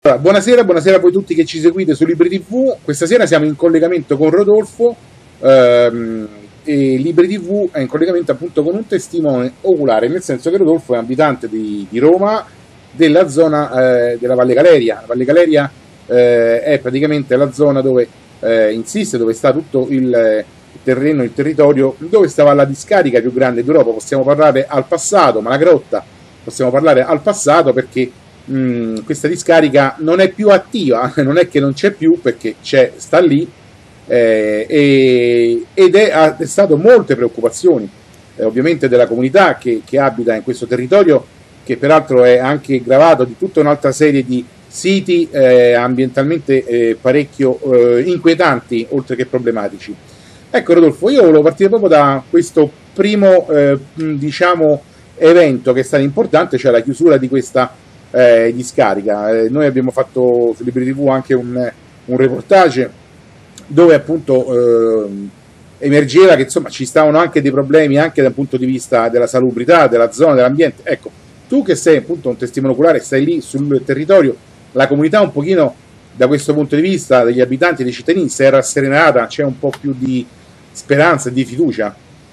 Buonasera, buonasera a voi tutti che ci seguite su Libri TV. Questa sera siamo in collegamento con Rodolfo e Libri TV è in collegamento appunto con un testimone oculare, nel senso che Rodolfo è abitante di Roma, della zona della Valle Galeria. La Valle Galeria è praticamente la zona dove insiste, dove sta tutto il terreno, il territorio, dove stava la discarica più grande d'Europa. Possiamo parlare al passato, Malagrotta, possiamo parlare al passato perché questa discarica non è più attiva, non è che non c'è più perché sta lì ha destato molte preoccupazioni ovviamente della comunità che abita in questo territorio, che peraltro è anche gravato di tutta un'altra serie di siti ambientalmente parecchio inquietanti oltre che problematici. Ecco Rodolfo, io volevo partire proprio da questo primo diciamo evento che è stato importante, cioè la chiusura di questa discarica. Noi abbiamo fatto su Libri TV anche un reportage dove appunto emergeva che insomma ci stavano anche dei problemi anche dal punto di vista della salubrità, della zona, dell'ambiente. Ecco, tu che sei appunto un testimone oculare, stai lì sul territorio, la comunità un pochino da questo punto di vista degli abitanti e dei cittadini si è rasserenata, c'è un po' più di speranza e di fiducia?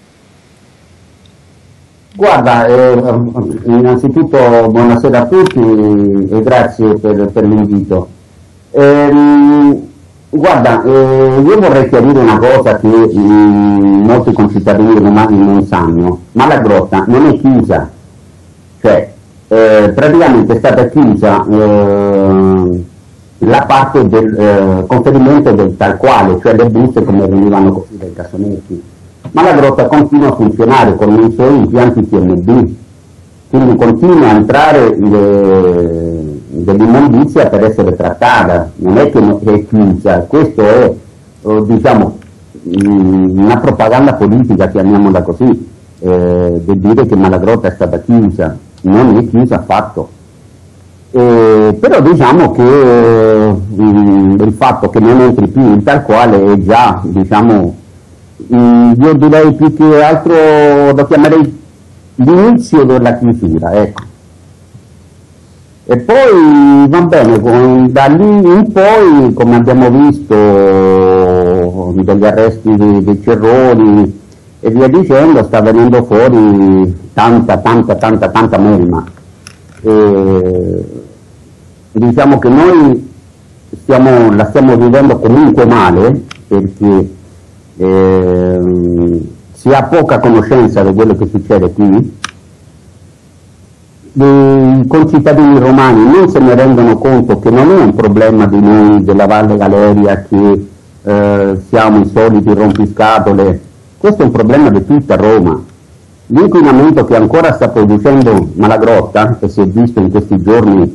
Guarda, innanzitutto buonasera a tutti e grazie per l'invito. Guarda, io vorrei chiarire una cosa che molti concittadini romani non sanno. Malagrotta non è chiusa, cioè praticamente è stata chiusa la parte del conferimento del tal quale, cioè le buste come venivano così dai cassonetti. Ma la grotta continua a funzionare con i suoi impianti TMB, quindi continua a entrare dell'immondizia per essere trattata, non è che è chiusa. Questo è diciamo una propaganda politica, chiamiamola così, del dire che Malagrotta è stata chiusa, non è chiusa affatto. Però diciamo che il fatto che non entri più in tal quale è già, diciamo, io direi più che altro lo chiamerei l'inizio della chiusura, ecco. E poi va bene, da lì in poi, come abbiamo visto degli arresti dei Cerroni e via dicendo, sta venendo fuori tanta melma. Diciamo che noi la stiamo vivendo comunque male, perché si ha poca conoscenza di quello che succede qui. I concittadini romani non se ne rendono conto che non è un problema di noi della Valle Galeria, che siamo i soliti rompiscatole. Questo è un problema di tutta Roma. L'inquinamento che ancora sta producendo Malagrotta, e si è visto in questi giorni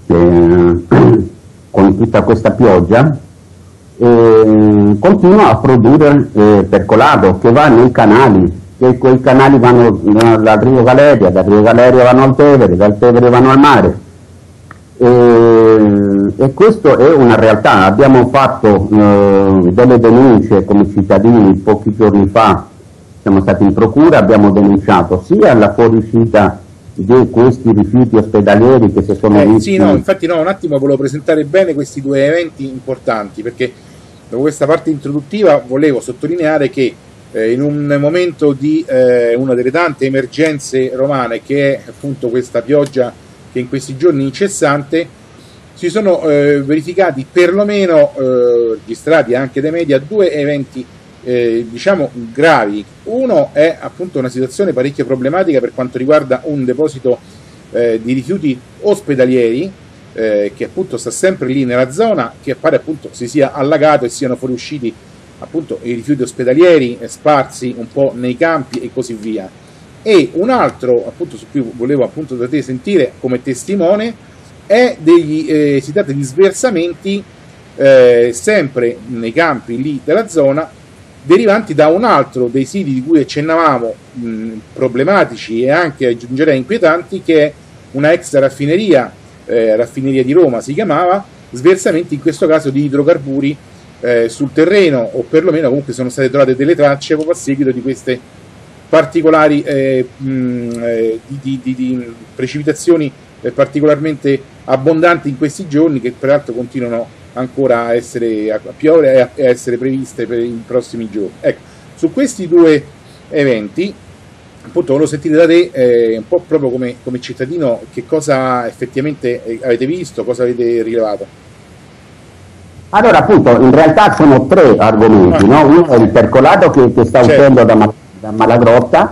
con tutta questa pioggia, continua a produrre percolato che va nei canali, e quei canali vanno dal Rio Galeria, dal Rio Galeria vanno al Tevere, dal Tevere vanno al mare, e questo è una realtà. Abbiamo fatto delle denunce come cittadini pochi giorni fa, siamo stati in procura, abbiamo denunciato sia la fuoriuscita di questi rifiuti ospedalieri che si sono visti. Sì, no, infatti no, un attimo volevo presentare bene questi due eventi importanti, perché dopo questa parte introduttiva volevo sottolineare che in un momento di una delle tante emergenze romane, che è appunto questa pioggia che in questi giorni incessante, si sono verificati perlomeno registrati anche dai media due eventi diciamo gravi. Uno è appunto una situazione parecchio problematica per quanto riguarda un deposito di rifiuti ospedalieri che appunto sta sempre lì nella zona, che pare appunto si sia allagato e siano fuoriusciti appunto i rifiuti ospedalieri sparsi un po' nei campi e così via. E un altro appunto su cui volevo appunto da te sentire come testimone è si tratta di sversamenti sempre nei campi lì della zona, derivanti da un altro dei siti di cui accennavamo, problematici e anche aggiungerei inquietanti, che è una ex raffineria, raffineria di Roma si chiamava, sversamenti in questo caso di idrocarburi sul terreno, o perlomeno comunque sono state trovate delle tracce proprio a seguito di queste particolari di precipitazioni particolarmente abbondanti in questi giorni, che peraltro continuano ancora a piovere e a essere previste per i prossimi giorni. Ecco, su questi due eventi appunto volevo sentire da te un po' proprio come cittadino, che cosa effettivamente avete visto, cosa avete rilevato. Allora, appunto, in realtà sono tre argomenti, no? Uno è il percolato che sta uscendo da Malagrotta,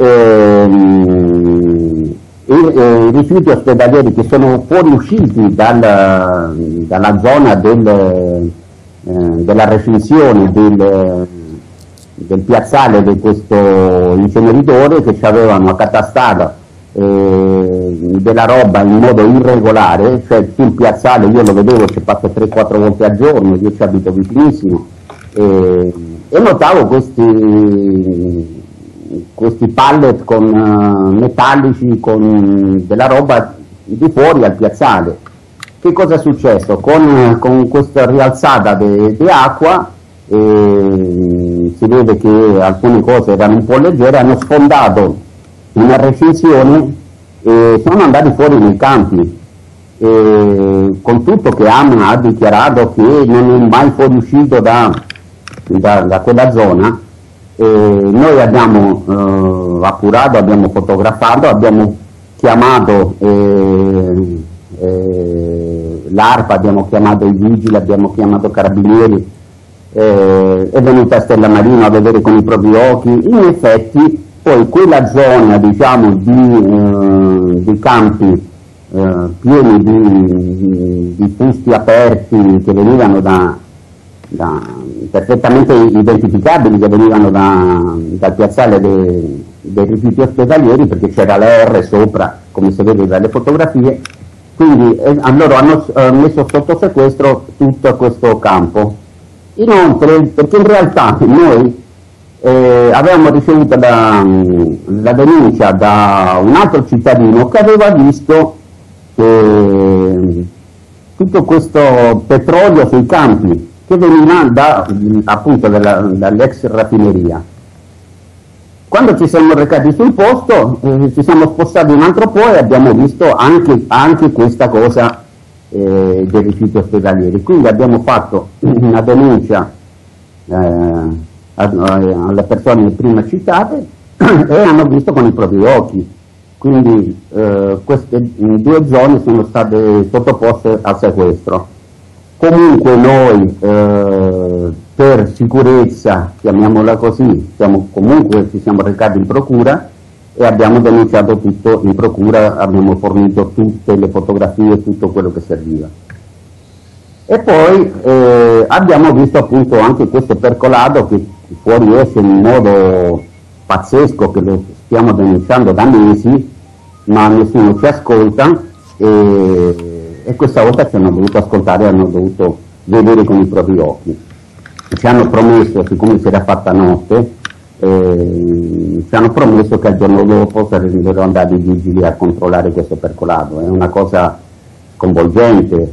i rifiuti ospedalieri che sono fuoriusciti dalla zona della recinzione del piazzale di questo inceneritore, che ci avevano accatastato della roba in modo irregolare, cioè sul piazzale io lo vedevo, ci passo 3-4 volte al giorno, io ci abito vicinissimo, e notavo questi pallet metallici con della roba di fuori al piazzale. Che cosa è successo? Con questa rialzata di acqua, si vede che alcune cose erano un po' leggere, hanno sfondato una recinzione e sono andati fuori nei campi, con tutto che AMA ha dichiarato che non è mai fuoriuscito da quella zona. Noi abbiamo appurato, abbiamo fotografato, abbiamo chiamato l'ARPA, abbiamo chiamato i vigili, abbiamo chiamato carabinieri, è venuta Stella Marino a vedere con i propri occhi. In effetti poi quella zona, diciamo, di campi pieni di fusti aperti che venivano perfettamente identificabili, che venivano dal piazzale dei rifiuti ospedalieri, perché c'era la R sopra, come si vede dalle fotografie, quindi loro hanno messo sotto sequestro tutto questo campo. Inoltre, perché in realtà noi avevamo ricevuto la denuncia da un altro cittadino che aveva visto tutto questo petrolio sui campi che veniva appunto dall'ex raffineria. Quando ci siamo recati sul posto, ci siamo spostati un altro po' e abbiamo visto anche questa cosa dei rifiuti ospedalieri. Quindi abbiamo fatto una denuncia alle persone prima citate e hanno visto con i propri occhi. Quindi queste due zone sono state sottoposte al sequestro. Comunque noi per sicurezza, chiamiamola così, ci siamo recati in procura e abbiamo denunciato tutto in procura, abbiamo fornito tutte le fotografie, tutto quello che serviva. E poi abbiamo visto appunto anche questo percolato che fuoriesce in modo pazzesco, che lo stiamo denunciando da mesi, ma nessuno ci ascolta, e questa volta ci hanno dovuto ascoltare, hanno dovuto vedere con i propri occhi. Ci hanno promesso, siccome si era fatta notte, ci hanno promesso che al giorno dopo sarebbero andati i vigili a controllare questo percolato. È una cosa sconvolgente,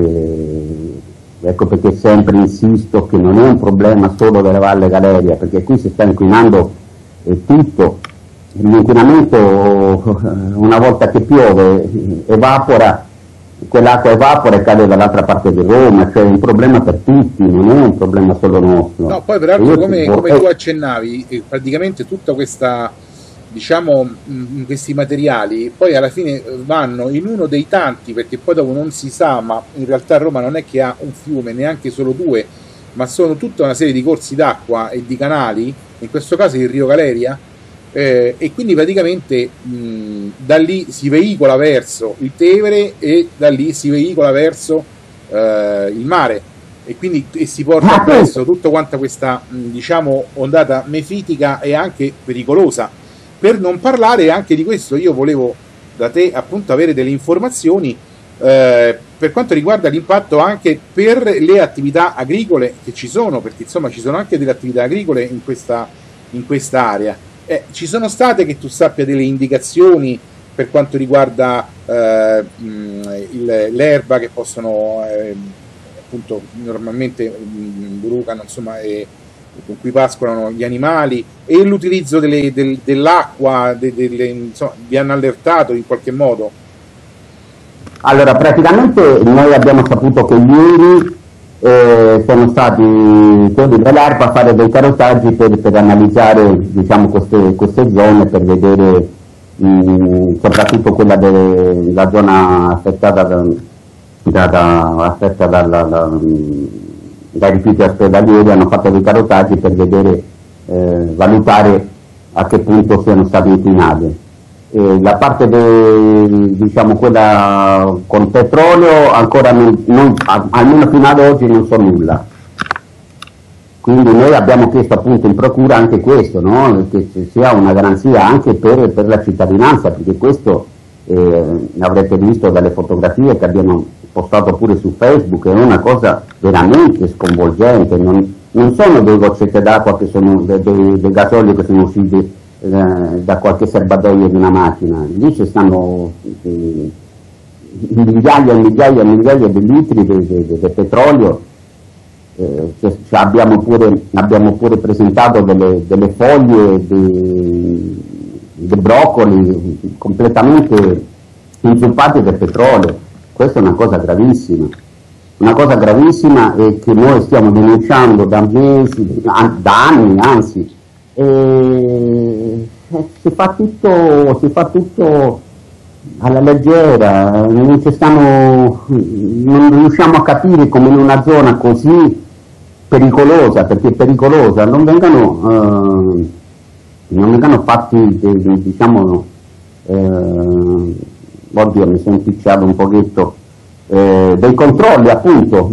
ecco perché sempre insisto che non è un problema solo della Valle Galeria, perché qui si sta inquinando tutto. L'inquinamento, una volta che piove, evapora, quell'acqua evapora e cade dall'altra parte di Roma, cioè è un problema per tutti, non è un problema solo nostro. No, poi peraltro come tu accennavi, praticamente tutta questa, diciamo, questi materiali poi alla fine vanno in uno dei tanti, perché poi dopo non si sa, ma in realtà Roma non è che ha un fiume, neanche solo due, ma sono tutta una serie di corsi d'acqua e di canali, in questo caso il Rio Galeria, e quindi praticamente da lì si veicola verso il Tevere e da lì si veicola verso il mare, e quindi si porta appresso tutta quanta questa diciamo ondata mefitica e anche pericolosa. Per non parlare anche di questo, io volevo da te appunto avere delle informazioni per quanto riguarda l'impatto anche per le attività agricole che ci sono, perché insomma ci sono anche delle attività agricole in questa area. Ci sono state, che tu sappia, delle indicazioni per quanto riguarda l'erba che possono appunto normalmente brucano, insomma, con cui pascolano gli animali, e l'utilizzo dell'acqua, insomma, vi hanno allertato in qualche modo? Allora, praticamente noi abbiamo saputo che ieri sono stati quelli dell'ARPA a fare dei carotaggi per analizzare, diciamo, queste zone, per vedere soprattutto quella della zona affettata dai rifiuti ospedalieri. Hanno fatto dei carotaggi per vedere, valutare a che punto siano stati inquinati. La parte diciamo quella con petrolio ancora almeno fino ad oggi non so nulla, quindi noi abbiamo chiesto appunto in procura anche questo, no? Che ci sia una garanzia anche per la cittadinanza, perché questo avrete visto dalle fotografie che abbiamo postato pure su Facebook, è una cosa veramente sconvolgente, non sono due goccette d'acqua che sono dei gasolio che sono usciti da qualche serbatoio di una macchina. Lì ci stanno migliaia e migliaia e migliaia di litri di petrolio. Abbiamo pure presentato delle foglie di broccoli completamente inzuppati del petrolio. Questa è una cosa gravissima e che noi stiamo denunciando da mesi, da anni anzi. Si fa tutto alla leggera, non riusciamo a capire come in una zona così pericolosa, perché è pericolosa, non vengano fatti diciamo, oddio, mi sono impicciato un pochetto, dei controlli appunto,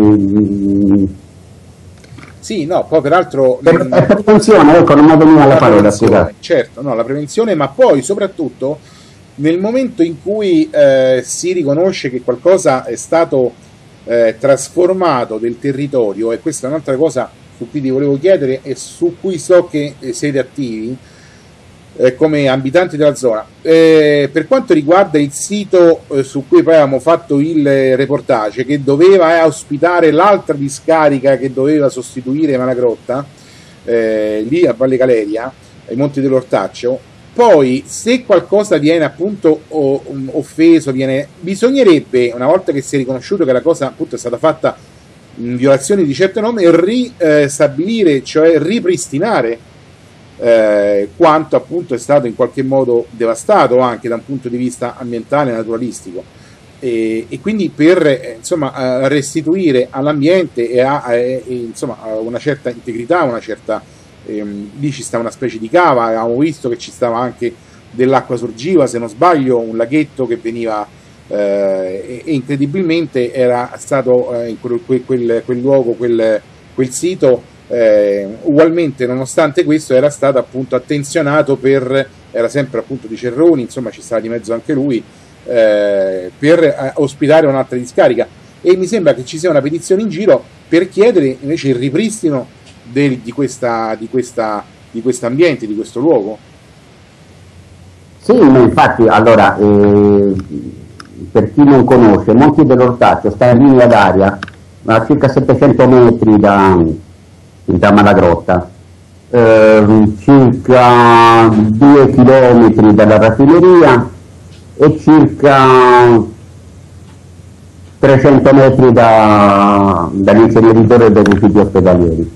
sì, no, poi peraltro per prevenzione, ecco, non mi veniva la parola, scusa. Certo, no, la prevenzione, ma poi soprattutto nel momento in cui si riconosce che qualcosa è stato trasformato del territorio, e questa è un'altra cosa su cui ti volevo chiedere e su cui so che siete attivi come abitanti della zona. Per quanto riguarda il sito su cui poi avevamo fatto il reportage, che doveva ospitare l'altra discarica che doveva sostituire Malagrotta, lì a Valle Galeria, ai Monti dell'Ortaccio, poi se qualcosa viene appunto offeso, bisognerebbe, una volta che si è riconosciuto che la cosa appunto è stata fatta in violazione di certe norme, ristabilire, cioè ripristinare quanto appunto è stato in qualche modo devastato anche da un punto di vista ambientale e naturalistico, e quindi per insomma restituire all'ambiente insomma a una certa integrità, una certa lì ci sta una specie di cava, avevamo visto che ci stava anche dell'acqua sorgiva, se non sbaglio, un laghetto che veniva e incredibilmente era stato in quel luogo, quel sito. Ugualmente, nonostante questo, era stato appunto attenzionato era sempre appunto di Cerroni, insomma ci stava di mezzo anche lui, per ospitare un'altra discarica, e mi sembra che ci sia una petizione in giro per chiedere invece il ripristino di questo ambiente, di questo luogo. Sì, infatti, allora, per chi non conosce, Monti dell'Ortaccio sta in linea d'aria a circa 700 metri da Malagrotta, circa 2 chilometri dalla raffineria e circa 300 metri dall'inceneritore dei rifiuti ospedalieri.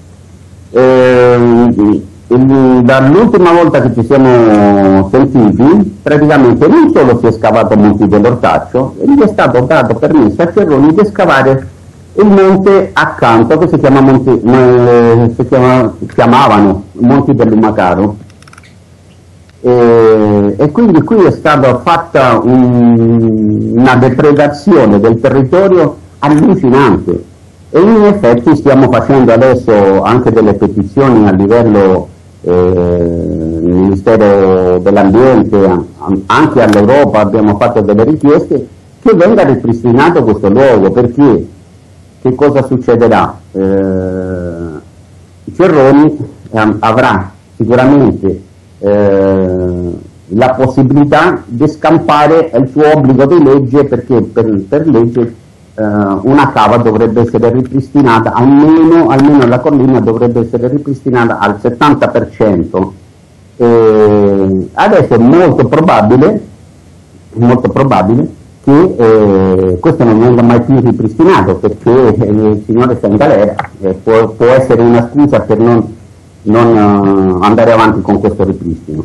Dall'ultima volta che ci siamo sentiti, praticamente non solo si è scavato Monti dell'Ortaccio, e gli è stato dato permesso a Cerroni di scavare il monte accanto, che chiamavano Monti del Lumacaro, e quindi qui è stata fatta una depredazione del territorio allucinante, e in effetti stiamo facendo adesso anche delle petizioni a livello Ministero dell'Ambiente, anche all'Europa abbiamo fatto delle richieste che venga ripristinato questo luogo, perché che cosa succederà? Cerroni avrà sicuramente la possibilità di scampare il suo obbligo di legge, perché per legge una cava dovrebbe essere ripristinata, almeno la collina dovrebbe essere ripristinata al 70%. Adesso è molto probabile che questo non venga mai più ripristinato, perché il signore sta in galera, può essere una scusa per non andare avanti con questo ripristino.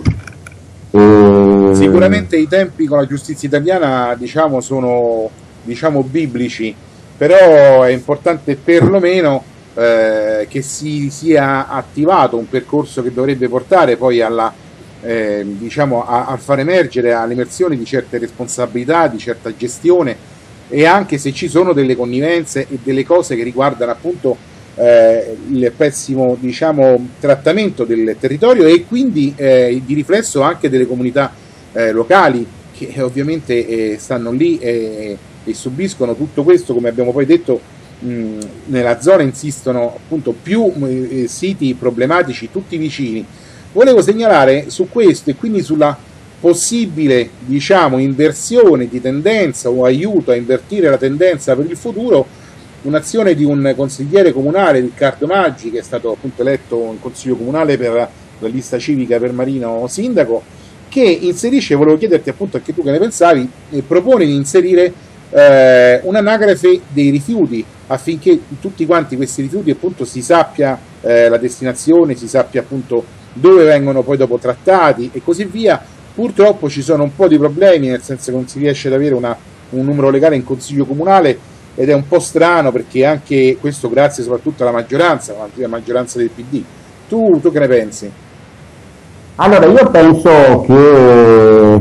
Sicuramente i tempi con la giustizia italiana, diciamo, sono, diciamo, biblici, però è importante perlomeno che si sia attivato un percorso che dovrebbe portare poi alla, diciamo, a far emergere all'emersione di certe responsabilità, di certa gestione, e anche se ci sono delle connivenze e delle cose che riguardano appunto il pessimo, diciamo, trattamento del territorio e quindi di riflesso anche delle comunità locali che ovviamente stanno lì e subiscono tutto questo. Come abbiamo poi detto, nella zona insistono appunto più siti problematici tutti vicini. Volevo segnalare su questo e quindi sulla possibile, diciamo, inversione di tendenza o aiuto a invertire la tendenza per il futuro, un'azione di un consigliere comunale, Riccardo Maggi, che è stato appunto eletto in consiglio comunale per la lista civica per Marino sindaco, che inserisce, volevo chiederti appunto anche tu che ne pensavi, propone di inserire un'anagrafe dei rifiuti, affinché tutti quanti questi rifiuti appunto si sappia la destinazione, si sappia appunto dove vengono poi dopo trattati e così via. Purtroppo ci sono un po' di problemi, nel senso che non si riesce ad avere un numero legale in consiglio comunale, ed è un po' strano, perché anche questo grazie soprattutto alla maggioranza, la maggioranza del PD. Tu che ne pensi? Allora, io penso che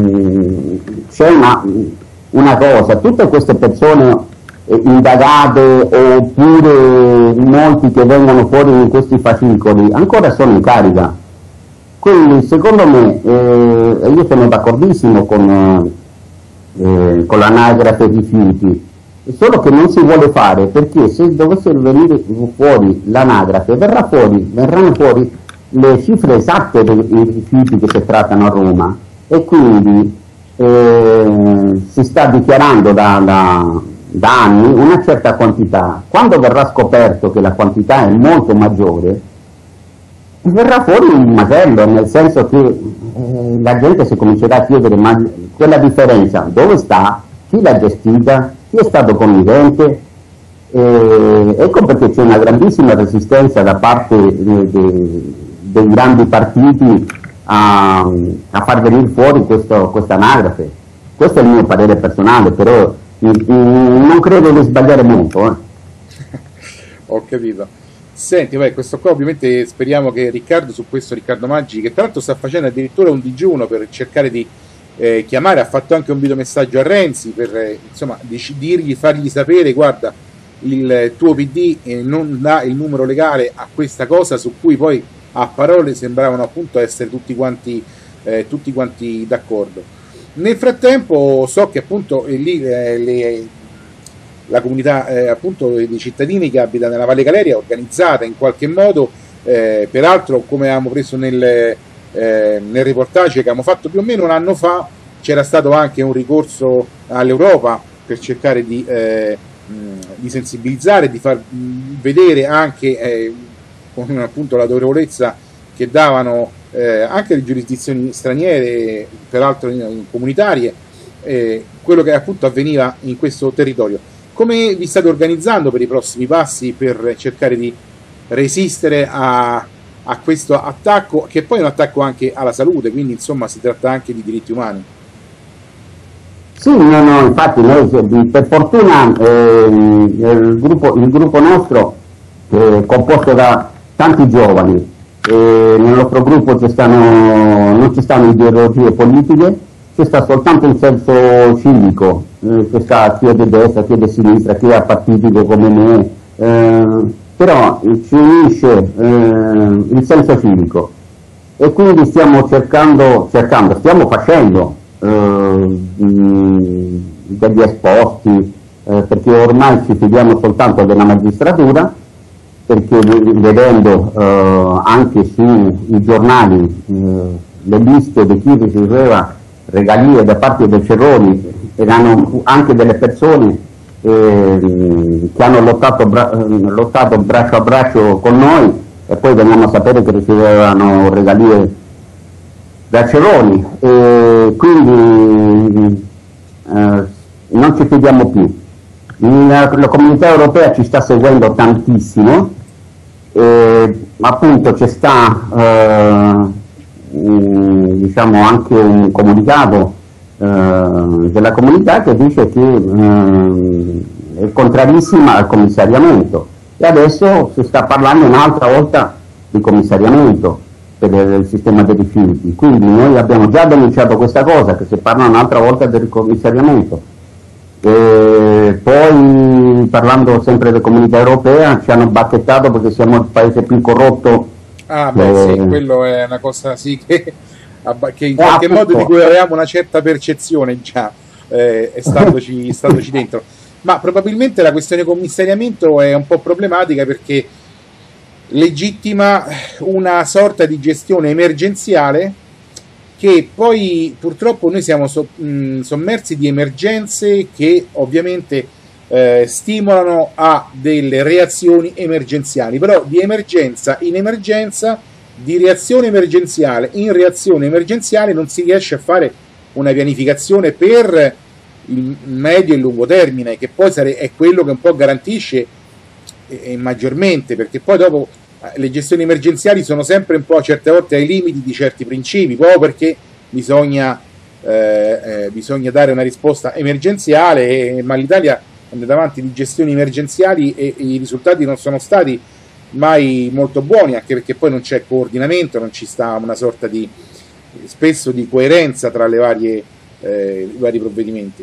c'è una cosa: tutte queste persone indagate, oppure molti che vengono fuori in questi fascicoli, ancora sono in carica. Quindi secondo me, io sono d'accordissimo con l'anagrafe rifiuti, solo che non si vuole fare, perché se dovesse venire fuori l'anagrafe verranno fuori le cifre esatte dei rifiuti che si trattano a Roma, e quindi si sta dichiarando da anni una certa quantità. Quando verrà scoperto che la quantità è molto maggiore, verrà fuori un macello, nel senso che la gente si comincerà a chiedere: ma quella differenza dove sta? Chi l'ha gestita? Chi è stato connivente? Ecco perché c'è una grandissima resistenza da parte dei grandi partiti a far venire fuori questa anagrafe. Questo è il mio parere personale, però non credo di sbagliare molto. Ho capito. Senti, beh, questo qua ovviamente speriamo che Riccardo Maggi, che tra l'altro sta facendo addirittura un digiuno per cercare di chiamare, ha fatto anche un videomessaggio a Renzi per insomma fargli sapere: guarda, il tuo PD non dà il numero legale a questa cosa, su cui poi a parole sembravano appunto essere tutti quanti d'accordo. Nel frattempo so che appunto lì la comunità appunto dei cittadini che abitano nella Valle Galeria è organizzata in qualche modo, peraltro, come avevamo preso nel reportage che abbiamo fatto più o meno un anno fa, c'era stato anche un ricorso all'Europa per cercare di sensibilizzare, di far vedere anche con appunto l'autorevolezza che davano anche le giurisdizioni straniere, peraltro comunitarie, quello che appunto avveniva in questo territorio. Come vi state organizzando per i prossimi passi per cercare di resistere a questo attacco, che poi è un attacco anche alla salute, quindi insomma si tratta anche di diritti umani? Sì, no, infatti noi per fortuna il gruppo nostro è composto da tanti giovani, nel nostro gruppo non ci stanno ideologie politiche, ci sta soltanto un senso civico, che sta chi è di destra, chi è di sinistra, chi è apartitico come me, però ci unisce il senso civico, e quindi stiamo facendo degli esposti, perché ormai ci fidiamo soltanto della magistratura, perché vedendo anche sui giornali le liste di chi riceveva regalie da parte dei Cerroni, erano anche delle persone che hanno lottato braccio a braccio con noi, e poi veniamo a sapere che ricevevano regalie da Cerroni, quindi non ci fidiamo più. La comunità europea ci sta seguendo tantissimo, appunto c'è sta diciamo anche un comunicato della comunità che dice che è contrarissima al commissariamento, e adesso si sta parlando un'altra volta di commissariamento per il sistema dei rifiuti, quindi noi abbiamo già denunciato questa cosa, che si parla un'altra volta del commissariamento. Poi, parlando sempre della comunità europea, ci hanno bacchettato perché siamo il paese più corrotto. Ah, beh, sì, quello è una cosa sì che in qualche modo di cui avevamo una certa percezione già, standoci dentro. Ma probabilmente la questione commissariamento è un po' problematica perché legittima una sorta di gestione emergenziale che poi purtroppo noi siamo sommersi di emergenze che ovviamente stimolano a delle reazioni emergenziali, però di emergenza in emergenza, di reazione emergenziale in reazione emergenziale non si riesce a fare una pianificazione per il medio e lungo termine, che poi è quello che un po' garantisce maggiormente, perché poi dopo le gestioni emergenziali sono sempre un po' certe volte ai limiti di certi principi, proprio perché bisogna dare una risposta emergenziale, ma l'Italia è andata avanti di gestioni emergenziali e i risultati non sono stati mai molto buoni, anche perché poi non c'è coordinamento, non ci sta una sorta di spesso di coerenza tra i vari provvedimenti.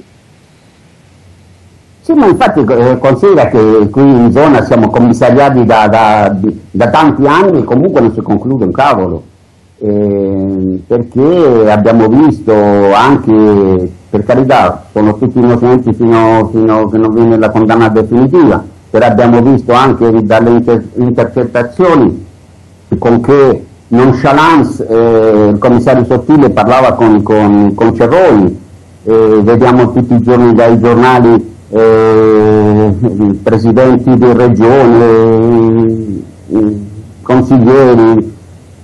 Sì, ma infatti considera che qui in zona siamo commissariati da tanti anni e comunque non si conclude un cavolo, perché abbiamo visto anche, per carità, sono tutti innocenti fino a che non viene la condanna definitiva, però abbiamo visto anche dalle intercettazioni con che nonchalance il commissario Sottile parlava con Cerroni, vediamo tutti i giorni dai giornali presidenti di regione, consiglieri,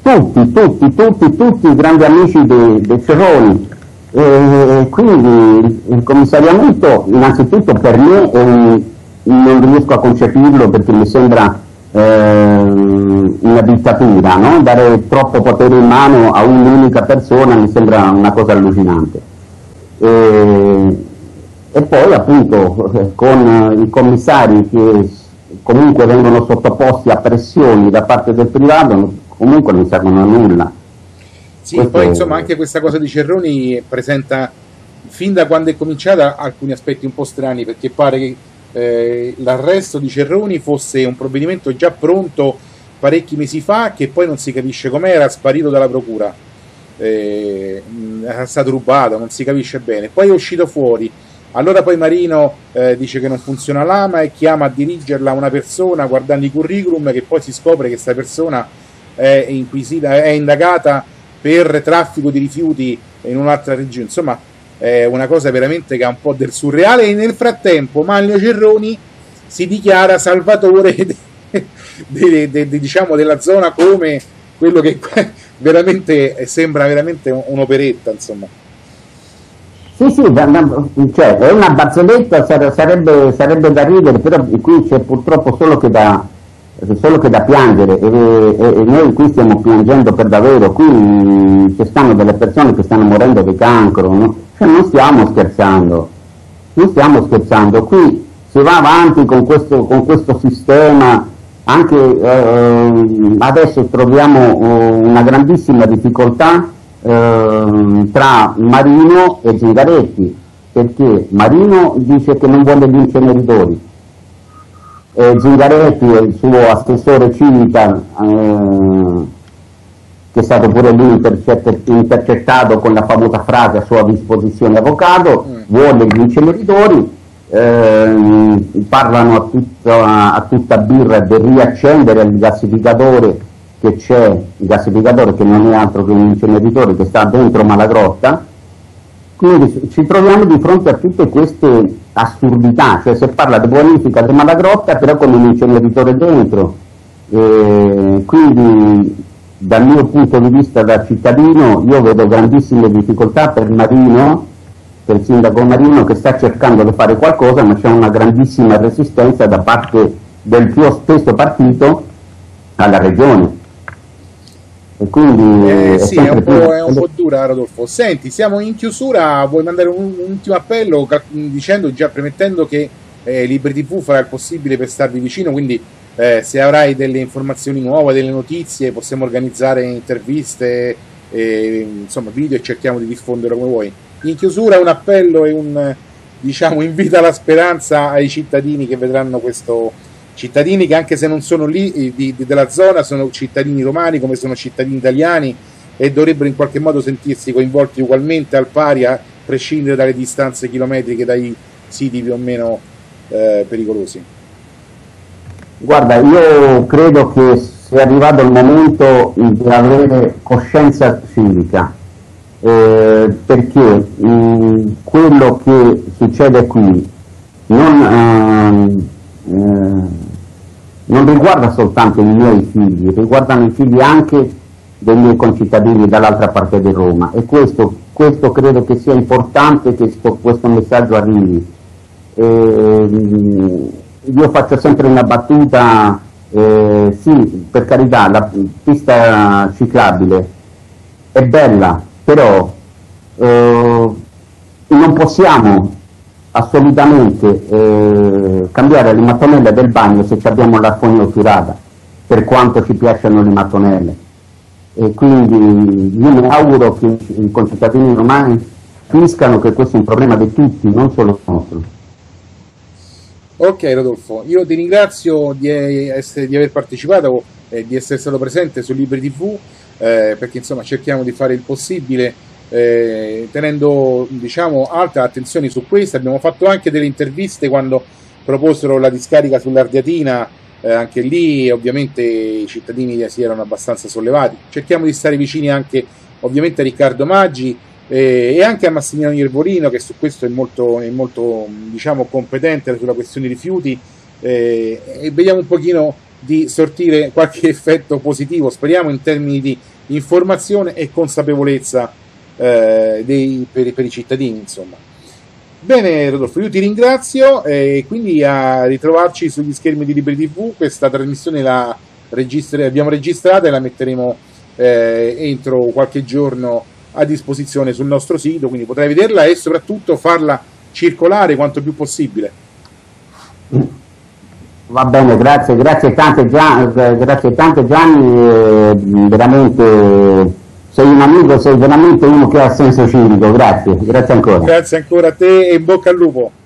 tutti grandi amici dei Cerroni. Quindi il commissariamento innanzitutto per me non riesco a concepirlo, perché mi sembra una dittatura, no? Dare troppo potere in mano a un'unica persona mi sembra una cosa allucinante. E poi appunto con i commissari che comunque vengono sottoposti a pressioni da parte del privato, comunque non servono a nulla. Sì, poi insomma anche questa cosa di Cerroni presenta fin da quando è cominciata alcuni aspetti un po' strani, perché pare che l'arresto di Cerroni fosse un provvedimento già pronto parecchi mesi fa, che poi non si capisce com'era, sparito dalla procura, era stato rubato, non si capisce bene, poi è uscito fuori. Allora poi Marino dice che non funziona l'AMA e chiama a dirigerla una persona guardando i curriculum, che poi si scopre che questa persona è indagata per traffico di rifiuti in un'altra regione. Insomma, è una cosa veramente che ha un po' del surreale, e nel frattempo Manlio Cerroni si dichiara salvatore diciamo della zona, come quello che veramente sembra veramente un'operetta, insomma. Sì, cioè, è una barzelletta, sarebbe da ridere, però qui c'è purtroppo solo che da piangere, e noi qui stiamo piangendo per davvero. Qui ci stanno delle persone che stanno morendo di cancro, no? Cioè, non stiamo scherzando, qui si va avanti con questo sistema. Anche adesso troviamo una grandissima difficoltà tra Marino e Zingaretti, perché Marino dice che non vuole gli inceneritori, Zingaretti e il suo assessore Civica, che è stato pure lui intercettato con la famosa frase a sua disposizione avvocato, vuole gli inceneritori. Parlano a tutta birra del riaccendere il gassificatore che c'è, il gassificatore che non è altro che un inceneritore che sta dentro Malagrotta. Quindi ci troviamo di fronte a tutte queste assurdità, cioè si parla di bonifica di Malagrotta però con un inceneritore dentro, quindi dal mio punto di vista da cittadino io vedo grandissime difficoltà per Marino che è il sindaco Marino, che sta cercando di fare qualcosa, ma c'è una grandissima resistenza da parte del suo stesso partito alla regione. E quindi sì, è un po' dura, Rodolfo. Senti, siamo in chiusura, vuoi mandare un ultimo appello dicendo, già premettendo che Libri TV farà il possibile per starvi vicino, quindi se avrai delle informazioni nuove, delle notizie, possiamo organizzare interviste, insomma video, e cerchiamo di diffonderlo come vuoi. In chiusura un appello e un, diciamo, invito alla speranza ai cittadini che vedranno questo, cittadini che anche se non sono lì della zona sono cittadini romani come sono cittadini italiani e dovrebbero in qualche modo sentirsi coinvolti ugualmente al pari, a prescindere dalle distanze chilometriche dai siti più o meno pericolosi. Guarda, io credo che sia arrivato il momento di avere coscienza civica, perché quello che succede qui non riguarda soltanto i miei figli, riguardano i figli anche dei miei concittadini dall'altra parte di Roma, e questo credo che sia importante che questo messaggio arrivi. Io faccio sempre una battuta, sì, per carità, la pista ciclabile è bella, però non possiamo assolutamente cambiare le mattonelle del bagno se abbiamo la fognatura, per quanto ci piacciono le mattonelle. E quindi io mi auguro che i concittadini romani capiscano che questo è un problema di tutti, non solo nostro. Ok Rodolfo, io ti ringrazio di aver partecipato e di essere stato presente su Libri TV, perché insomma cerchiamo di fare il possibile, tenendo, diciamo, alta attenzione su questo. Abbiamo fatto anche delle interviste quando proposero la discarica sull'Ardiatina, anche lì ovviamente i cittadini si erano abbastanza sollevati. Cerchiamo di stare vicini anche ovviamente a Riccardo Maggi e anche a Massimiliano Iervolino, che su questo è molto diciamo competente sulla questione rifiuti, e vediamo un pochino di sortire qualche effetto positivo, speriamo, in termini di informazione e consapevolezza per i cittadini, insomma. Bene Rodolfo, io ti ringrazio e quindi a ritrovarci sugli schermi di Libri TV. Questa trasmissione l'abbiamo registrata e la metteremo entro qualche giorno a disposizione sul nostro sito, quindi potrai vederla e soprattutto farla circolare quanto più possibile. Va bene, grazie tante Gianni, veramente sei un amico, sei veramente uno che ha senso civico, grazie ancora. Grazie ancora a te e in bocca al lupo.